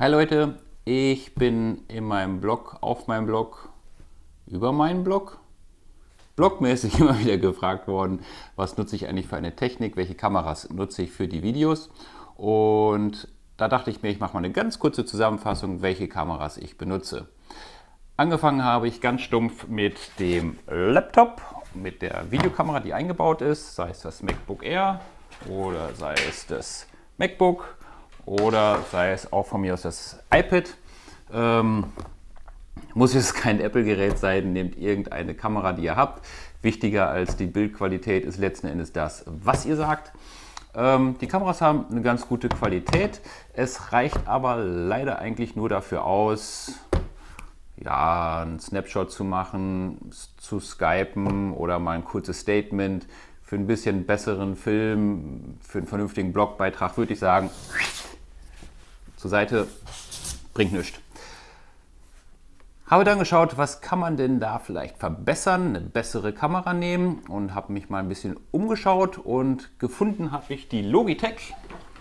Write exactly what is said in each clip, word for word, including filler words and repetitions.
Hi Leute, ich bin in meinem Blog, auf meinem Blog, über meinen Blog, blogmäßig immer wieder gefragt worden, was nutze ich eigentlich für eine Technik, welche Kameras nutze ich für die Videos. Und da dachte ich mir, ich mache mal eine ganz kurze Zusammenfassung, welche Kameras ich benutze. Angefangen habe ich ganz stumpf mit dem Laptop, mit der Videokamera, die eingebaut ist, sei es das MacBook Air oder sei es das MacBook. Oder sei es auch von mir aus das iPad. Ähm, muss jetzt kein Apple-Gerät sein, nehmt irgendeine Kamera, die ihr habt. Wichtiger als die Bildqualität ist letzten Endes das, was ihr sagt. Ähm, die Kameras haben eine ganz gute Qualität. Es reicht aber leider eigentlich nur dafür aus, ja, einen Snapshot zu machen, zu skypen oder mal ein kurzes Statement. Für ein bisschen besseren Film, für einen vernünftigen Blogbeitrag würde ich sagen, zur Seite, bringt nichts. Habe dann geschaut, was kann man denn da vielleicht verbessern, eine bessere Kamera nehmen und habe mich mal ein bisschen umgeschaut und gefunden habe ich die Logitech.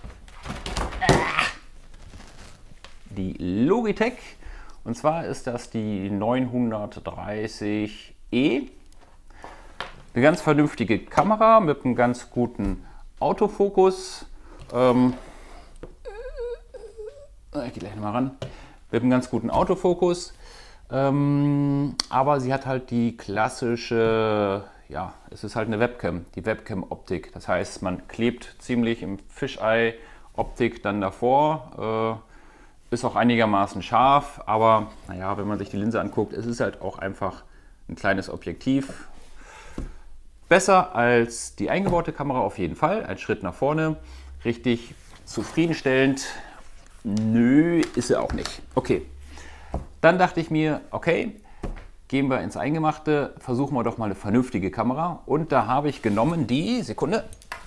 Die Logitech, und zwar ist das die neunhundertdreißig E. Eine ganz vernünftige Kamera mit einem ganz guten Autofokus. Ähm, Ich gehe gleich nochmal ran. Mit einem ganz guten Autofokus. Ähm, aber sie hat halt die klassische, ja, es ist halt eine Webcam, die Webcam-Optik. Das heißt, man klebt ziemlich im Fisheye-Optik dann davor. Äh, ist auch einigermaßen scharf, aber naja, wenn man sich die Linse anguckt, es ist halt auch einfach ein kleines Objektiv. Besser als die eingebaute Kamera auf jeden Fall. Ein Schritt nach vorne. Richtig zufriedenstellend. Nö, ist sie auch nicht. Okay, dann dachte ich mir, okay, gehen wir ins Eingemachte, versuchen wir doch mal eine vernünftige Kamera. Und da habe ich genommen die, Sekunde,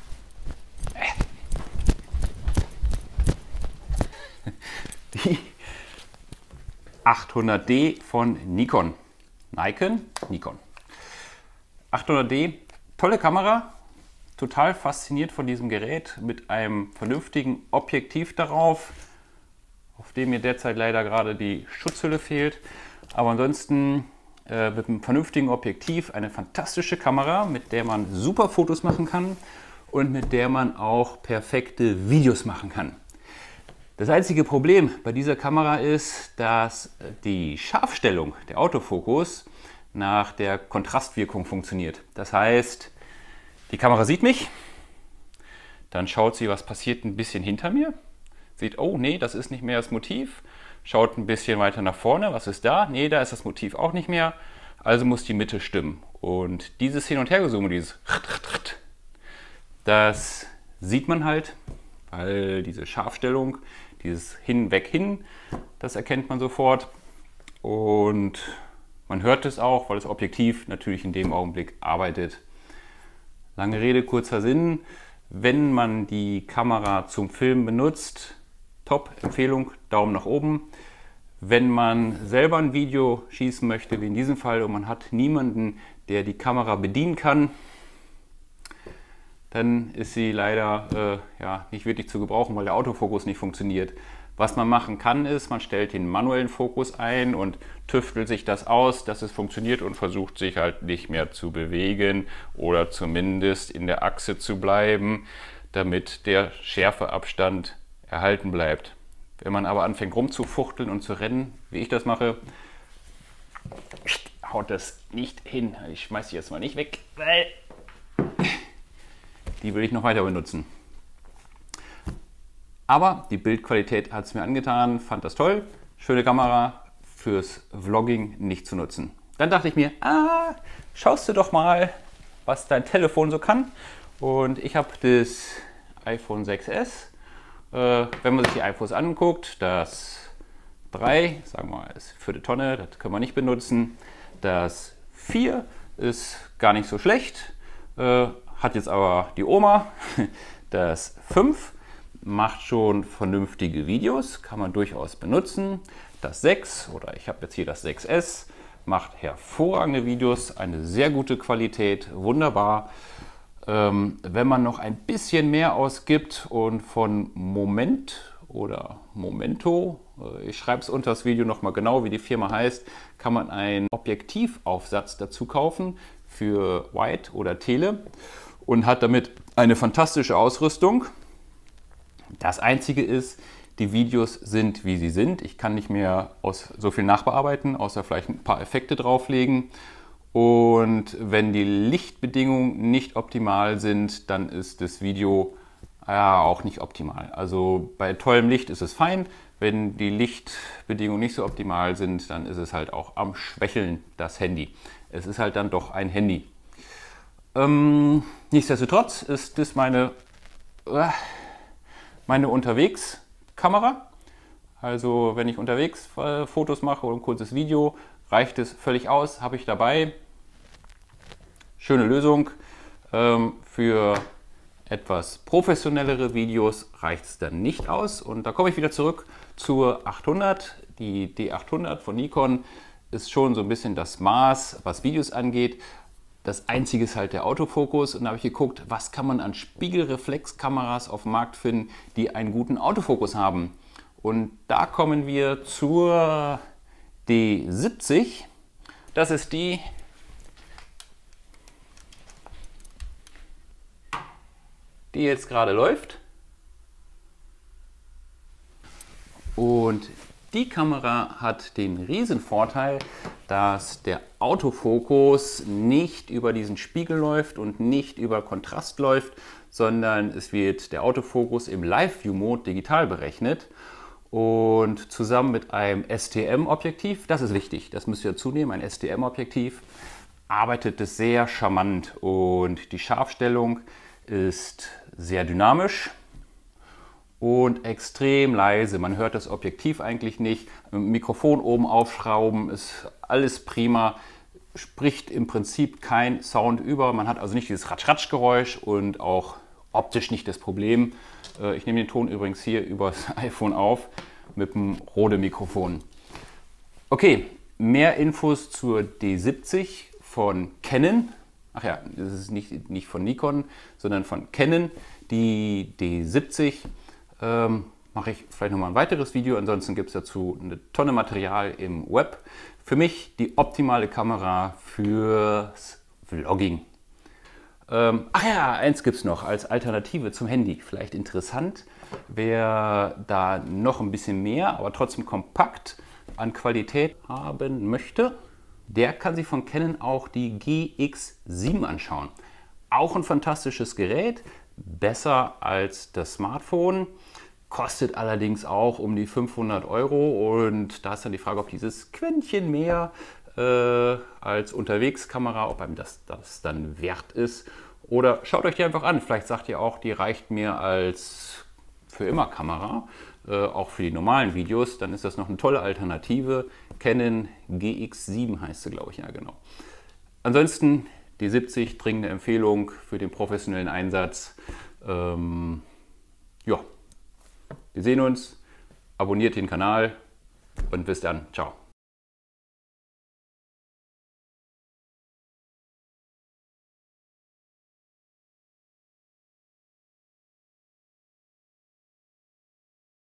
die achthundert D von Nikon. Nikon? Nikon. achthundert D, tolle Kamera. Total fasziniert von diesem Gerät mit einem vernünftigen Objektiv darauf, auf dem mir derzeit leider gerade die Schutzhülle fehlt. Aber ansonsten äh, mit einem vernünftigen Objektiv eine fantastische Kamera, mit der man super Fotos machen kann und mit der man auch perfekte Videos machen kann. Das einzige Problem bei dieser Kamera ist, dass die Scharfstellung, der Autofokus, nach der Kontrastwirkung funktioniert. Das heißt, die Kamera sieht mich, dann schaut sie, was passiert ein bisschen hinter mir. Sieht, oh nee, das ist nicht mehr das Motiv. Schaut ein bisschen weiter nach vorne, was ist da? Nee, da ist das Motiv auch nicht mehr. Also muss die Mitte stimmen. Und dieses Hin- und Hergesumme, dieses das sieht man halt, weil diese Scharfstellung, dieses Hin, Weg, Hin, das erkennt man sofort. Und man hört es auch, weil das Objektiv natürlich in dem Augenblick arbeitet. Lange Rede, kurzer Sinn. Wenn man die Kamera zum Filmen benutzt, top, Empfehlung, Daumen nach oben. Wenn man selber ein Video schießen möchte, wie in diesem Fall, und man hat niemanden, der die Kamera bedienen kann, dann ist sie leider äh, ja, nicht wirklich zu gebrauchen, weil der Autofokus nicht funktioniert. Was man machen kann, ist, man stellt den manuellen Fokus ein und tüftelt sich das aus, dass es funktioniert und versucht sich halt nicht mehr zu bewegen oder zumindest in der Achse zu bleiben, damit der Schärfeabstand erhalten bleibt. Wenn man aber anfängt rumzufuchteln und zu rennen, wie ich das mache, haut das nicht hin. Ich schmeiße die jetzt mal nicht weg, weil die will ich noch weiter benutzen. Aber die Bildqualität hat es mir angetan, fand das toll. Schöne Kamera, fürs Vlogging nicht zu nutzen. Dann dachte ich mir, ah, schaust du doch mal, was dein Telefon so kann. Und ich habe das iPhone sechs S. Äh, wenn man sich die iPhones anguckt, das drei, sagen wir mal, ist für die Tonne, das können wir nicht benutzen. Das vier ist gar nicht so schlecht, äh, hat jetzt aber die Oma. Das fünf macht schon vernünftige Videos, kann man durchaus benutzen. Das sechs, oder ich habe jetzt hier das sechs S, macht hervorragende Videos, eine sehr gute Qualität, wunderbar. Ähm, wenn man noch ein bisschen mehr ausgibt und von Moment oder Momento, ich schreibe es unter das Video nochmal genau, wie die Firma heißt, kann man einen Objektivaufsatz dazu kaufen für Wide oder Tele und hat damit eine fantastische Ausrüstung. Das Einzige ist, die Videos sind, wie sie sind. Ich kann nicht mehr aus so viel nachbearbeiten, außer vielleicht ein paar Effekte drauflegen. Und wenn die Lichtbedingungen nicht optimal sind, dann ist das Video ja, auch nicht optimal. Also bei tollem Licht ist es fein. Wenn die Lichtbedingungen nicht so optimal sind, dann ist es halt auch am Schwächeln, das Handy. Es ist halt dann doch ein Handy. Ähm, nichtsdestotrotz ist das meine, äh, meine Unterwegskamera. Also wenn ich unterwegs äh, Fotos mache oder ein kurzes Video, reicht es völlig aus, habe ich dabei. Schöne Lösung. Ähm, für etwas professionellere Videos reicht es dann nicht aus. Und da komme ich wieder zurück zur achthundert. Die D achthundert von Nikon ist schon so ein bisschen das Maß, was Videos angeht. Das Einzige ist halt der Autofokus. Und da habe ich geguckt, was kann man an Spiegelreflexkameras auf dem Markt finden, die einen guten Autofokus haben. Und da kommen wir zur D siebzig. Das ist die, die jetzt gerade läuft. Und die Kamera hat den riesen Vorteil, dass der Autofokus nicht über diesen Spiegel läuft und nicht über Kontrast läuft, sondern es wird der Autofokus im Live-View-Mode digital berechnet. Und zusammen mit einem S T M-Objektiv, das ist wichtig, das müsst ihr dazu nehmen, ein S T M-Objektiv, arbeitet es sehr charmant und die Scharfstellung ist sehr dynamisch und extrem leise. Man hört das Objektiv eigentlich nicht. Mikrofon oben aufschrauben ist alles prima. Spricht im Prinzip kein Sound über. Man hat also nicht dieses Ratsch-Ratsch-Geräusch und auch optisch nicht das Problem. Ich nehme den Ton übrigens hier über das iPhone auf mit dem Rode-Mikrofon. Okay, mehr Infos zur D siebzig von Canon. Ach ja, das ist nicht, nicht von Nikon, sondern von Canon. Die D siebzig ähm, mache ich vielleicht nochmal ein weiteres Video. Ansonsten gibt es dazu eine Tonne Material im Web. Für mich die optimale Kamera fürs Vlogging. Ähm, ach ja, eins gibt es noch als Alternative zum Handy. Vielleicht interessant, wer da noch ein bisschen mehr, aber trotzdem kompakt an Qualität haben möchte. Der kann sich von Canon auch die G X sieben anschauen. Auch ein fantastisches Gerät, besser als das Smartphone, kostet allerdings auch um die fünfhundert Euro und da ist dann die Frage, ob dieses Quäntchen mehr äh, als Unterwegskamera, ob einem das, das dann wert ist. Oder schaut euch die einfach an, vielleicht sagt ihr auch, die reicht mir als für immer Kamera. Äh, auch für die normalen Videos, dann ist das noch eine tolle Alternative. Canon G X sieben heißt sie, glaube ich, ja genau. Ansonsten D siebzig, dringende Empfehlung für den professionellen Einsatz. Ähm, ja, wir sehen uns, abonniert den Kanal und bis dann, ciao.